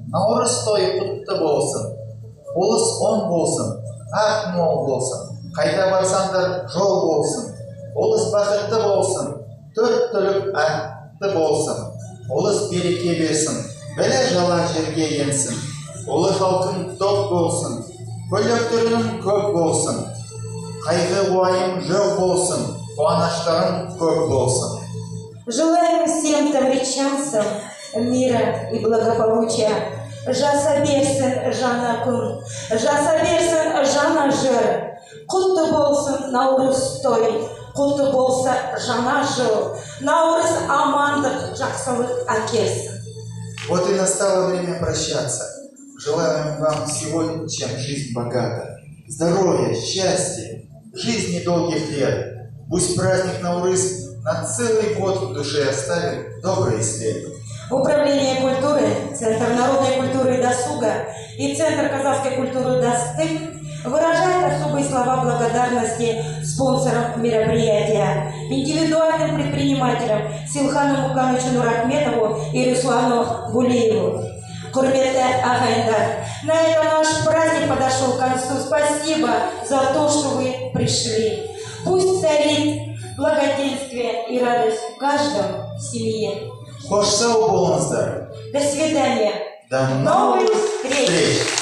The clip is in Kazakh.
Наурыз тойы құтты болсын. Болыс оң болсын, ақ мол болсын. Қайда барсаңдар жол болсын. Болыс бақытты болсын, төрт түлік атты болсын. Болыс береке берсін, бәле жала жерге енсін. Олы халқың топ болсын, көліктерінің көп болсын. Қайғы уайым жоқ болсын, қуаныштарың көп болсын. Желаем всем тавричанцам мира и благополучия. Жаса берсін жана күн, жаса берсін жана жыр. Құтты болсын наурыз той, құтты болса жана жыл. Наурыз амандық, жақсылық әкелсін. Вот и настало время прощаться. Желаем вам сегодня, чем жизнь богата. Здоровья, счастья, жизни долгих лет. Пусть праздник Наурыз на целый год в душе оставит добрый след. Управление культуры, Центр народной культуры и досуга и Центр казахской культуры «Достык» выражает особые слова благодарности спонсорам мероприятия, индивидуальным предпринимателям Силхану Мукановичу Нурахметову и Руслану Гулееву. Құрметті ағайындар, на этом наш праздник подошел к концу. Спасибо за то, что вы пришли. Пусть царит благоденствие и радость в каждом семье. Қош сау болыңыздар. До свидания. До новых встреч.